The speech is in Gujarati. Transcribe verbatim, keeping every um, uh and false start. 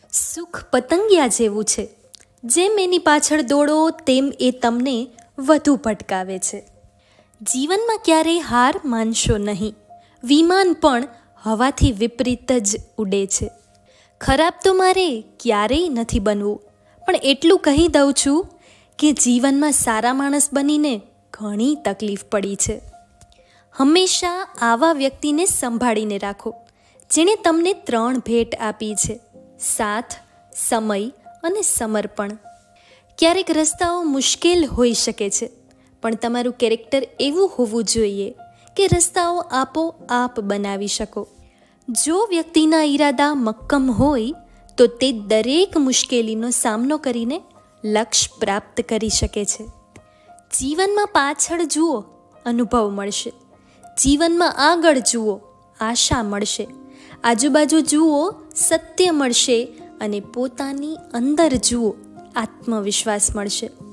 સુખ પતંગિયા જેવું છે, જેમ એની પાછળ દોડો તેમ એ તમને વધુ ભટકાવે છે. જીવનમાં ક્યારેય હાર માનશો નહીં. વિમાન પણ હવાથી વિપરીત જ ઉડે છે. ખરાબ તો મારે ક્યારેય નથી બનવું, પણ એટલું કહી દઉં છું કે જીવનમાં સારા માણસ બનીને ઘણી તકલીફ પડી છે. હંમેશા આવા વ્યક્તિને સંભાળીને રાખો જેણે તમને ત્રણ ભેટ આપી છે: સાથ, સમય અને સમર્પણ. ક્યારેક રસ્તાઓ મુશ્કેલ હોઈ શકે છે, પણ તમારું કેરેક્ટર એવું હોવું જોઈએ કે રસ્તાઓ આપોઆપ બનાવી શકો. જો વ્યક્તિના ઈરાદા મક્કમ હોય તો તે દરેક મુશ્કેલીનો સામનો કરીને લક્ષ્ય પ્રાપ્ત કરી શકે છે. જીવનમાં પાછળ જુઓ, અનુભવ મળશે. જીવનમાં આગળ જુઓ, આશા મળશે. આજુબાજુ જુઓ, સત્ય મળશે. અને પોતાની અંદર જુઓ, આત્મવિશ્વાસ મળશે.